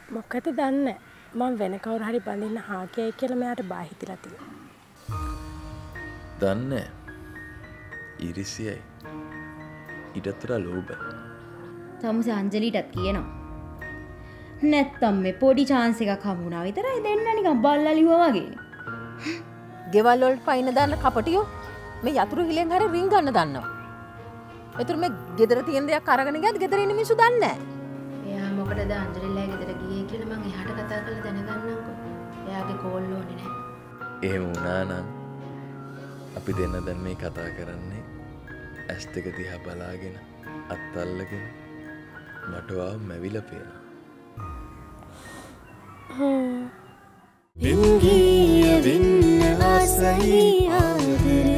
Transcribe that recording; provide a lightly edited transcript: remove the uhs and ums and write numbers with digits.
මොකද දන්නේ මම වෙන කවුරු හරි බඳින්න හාකයයි කියලා මෙයාට බය හිතිලා තියෙනවා. දන්නේ ඉරිසියයි ඊටතර ලෝභයි. තමුසේ අංජලිටත් කියනවා. නැත්තම් මේ පොඩි chance එකක් හම්බුණා විතරයි දෙන්න නිකන් බල්ලා ලිව්වා වගේ. ගෙවල් වලට පයින් දාන්න කපටියෝ මේ යතුරු හිලෙන් හරි රින් ගන්න දන්නවා. ඒතර මේ ගෙදර තියෙන දෙයක් අරගෙන ගියත් ගෙදර ඉන්න මිනිස්සු දන්නේ නැහැ. එයා මොකටද අංජලිලා ගෙදර ගියේ කියලා මං එහාට කතා කරලා දැනගන්නම්කෝ. එයාගේ කෝල් ඕනේ නැහැ. එහෙම වුණා නම් අපි දෙන්න දැන් මේ කතා කරන්නේ ඇස් දෙක දිහා බලාගෙන අත් අල්ලගෙන මට ආව මැවිලා පේනවා. Vingiya vinna asai aadare